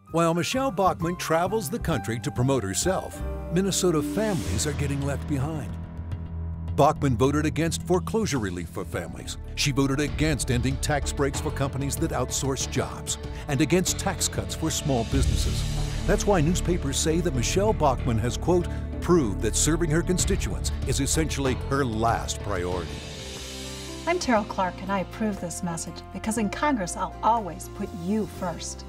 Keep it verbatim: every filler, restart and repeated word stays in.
While Michelle Bachmann travels the country to promote herself, Minnesota families are getting left behind. Bachmann voted against foreclosure relief for families. She voted against ending tax breaks for companies that outsource jobs and against tax cuts for small businesses. That's why newspapers say that Michelle Bachmann has, quote, proved that serving her constituents is essentially her last priority. I'm Terrell Clark, and I approve this message because in Congress I'll always put you first.